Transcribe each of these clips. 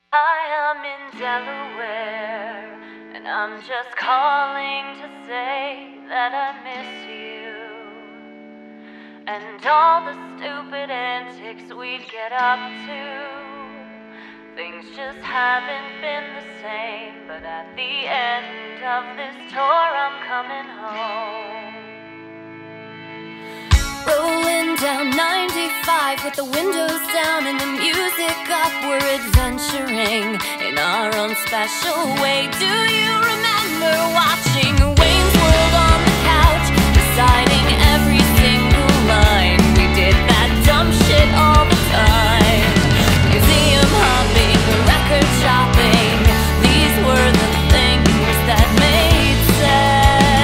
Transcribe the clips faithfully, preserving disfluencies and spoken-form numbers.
I am in Delaware, and I'm just calling to say that I miss you. And all the stupid antics we'd get up to. Things just haven't been the same, but at the end of this tour I'm coming home. Rolling down ninety-five with the windows down and the music up, we're adventuring in our own special way. Do you remember watching Wayne's World on the couch, deciding every single line? We did that dumb shit all the time. Museum hopping, record shopping, these were the things that made sense.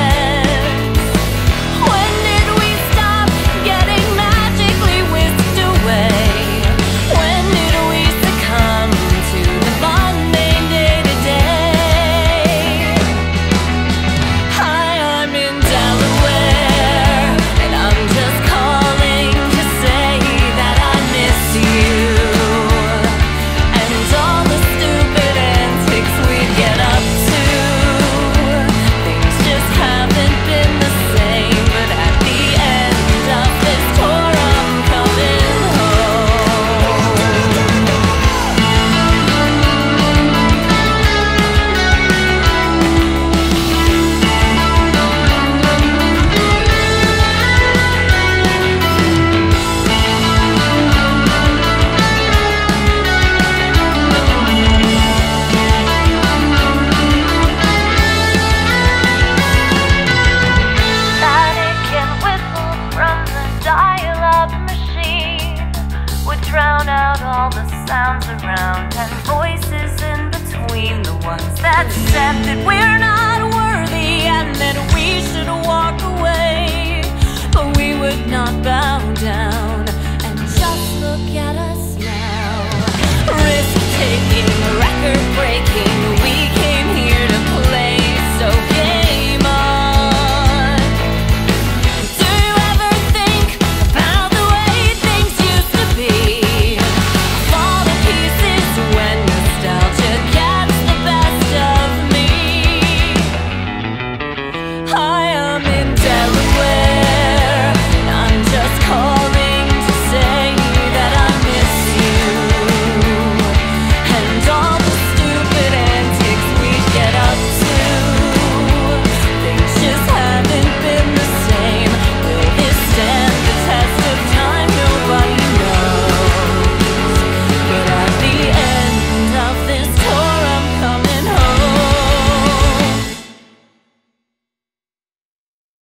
Drown out all the sounds around and voices in between, the ones that said that we're not worthy and that we should walk away, but we would not bow down.